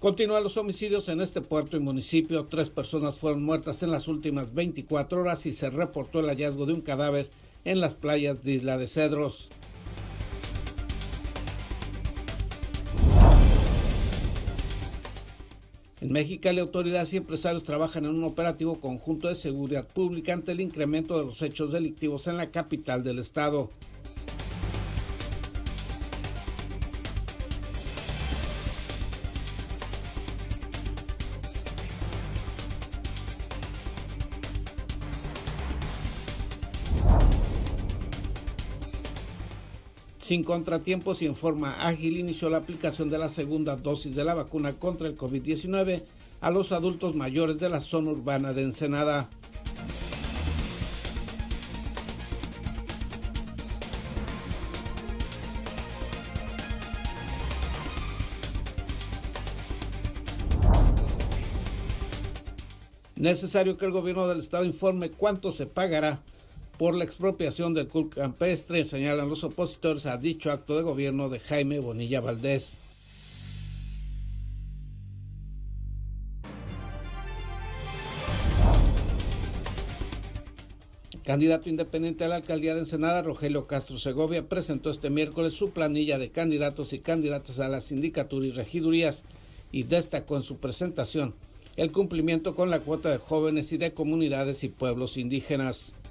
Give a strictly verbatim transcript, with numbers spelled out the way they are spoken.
Continúan los homicidios en este puerto y municipio. Tres personas fueron muertas en las últimas veinticuatro horas y se reportó el hallazgo de un cadáver en las playas de Isla de Cedros. En Mexicali, autoridades y empresarios trabajan en un operativo conjunto de seguridad pública ante el incremento de los hechos delictivos en la capital del estado. Sin contratiempos y en forma ágil inició la aplicación de la segunda dosis de la vacuna contra el COVID diecinueve a los adultos mayores de la zona urbana de Ensenada. Necesario que el gobierno del estado informe cuánto se pagará por la expropiación del cultivo campestre, señalan los opositores a dicho acto de gobierno de Jaime Bonilla Valdés. El candidato independiente a la alcaldía de Ensenada, Rogelio Castro Segovia, presentó este miércoles su planilla de candidatos y candidatas a la sindicatura y regidurías y destacó en su presentación el cumplimiento con la cuota de jóvenes y de comunidades y pueblos indígenas.